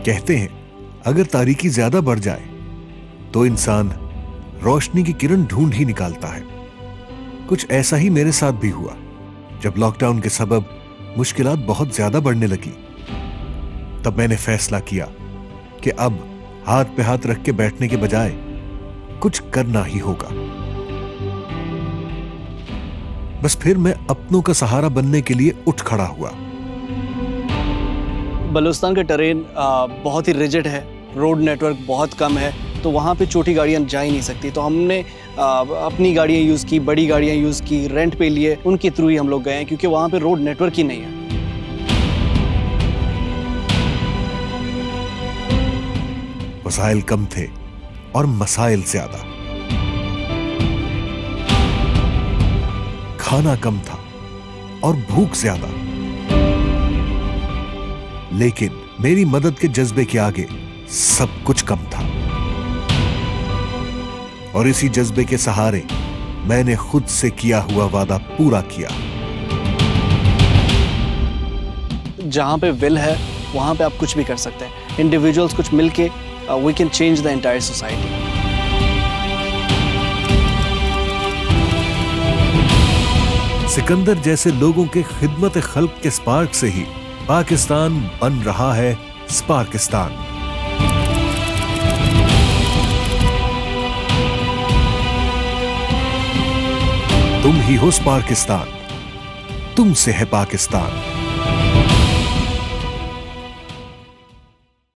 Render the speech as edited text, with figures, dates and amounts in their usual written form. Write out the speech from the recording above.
कहते हैं अगर तारीकी ज्यादा बढ़ जाए तो इंसान रोशनी की किरण ढूंढ ही निकालता है। कुछ ऐसा ही मेरे साथ भी हुआ। जब लॉकडाउन के सबब मुश्किलात बहुत ज्यादा बढ़ने लगी, तब मैंने फैसला किया कि अब हाथ पे हाथ रख के बैठने के बजाय कुछ करना ही होगा। बस फिर मैं अपनों का सहारा बनने के लिए उठ खड़ा हुआ। बलूचिस्तान का टेरेन बहुत ही रिजिड है, रोड नेटवर्क बहुत कम है, तो वहाँ पे छोटी गाड़ियाँ जा ही नहीं सकती। तो हमने अपनी गाड़ियाँ यूज़ की, बड़ी गाड़ियाँ यूज़ की, रेंट पे लिए, उनके थ्रू ही हम लोग गए हैं, क्योंकि वहाँ पे रोड नेटवर्क ही नहीं है। वसाइल कम थे और मसाइल ज्यादा। खाना कम था और भूख ज्यादा। लेकिन मेरी मदद के जज्बे के आगे सब कुछ कम था। और इसी जज्बे के सहारे मैंने खुद से किया हुआ वादा पूरा किया। जहां पे विल है वहां पे आप कुछ भी कर सकते हैं। इंडिविजुअल्स कुछ मिलके we can change the entire society. Sikandar जैसे लोगों के खिदमत खल्क के स्पार्क से ही पाकिस्तान बन रहा है स्पार्किस्तान। तुम ही हो स्पार्किस्तान, तुमसे है पाकिस्तान।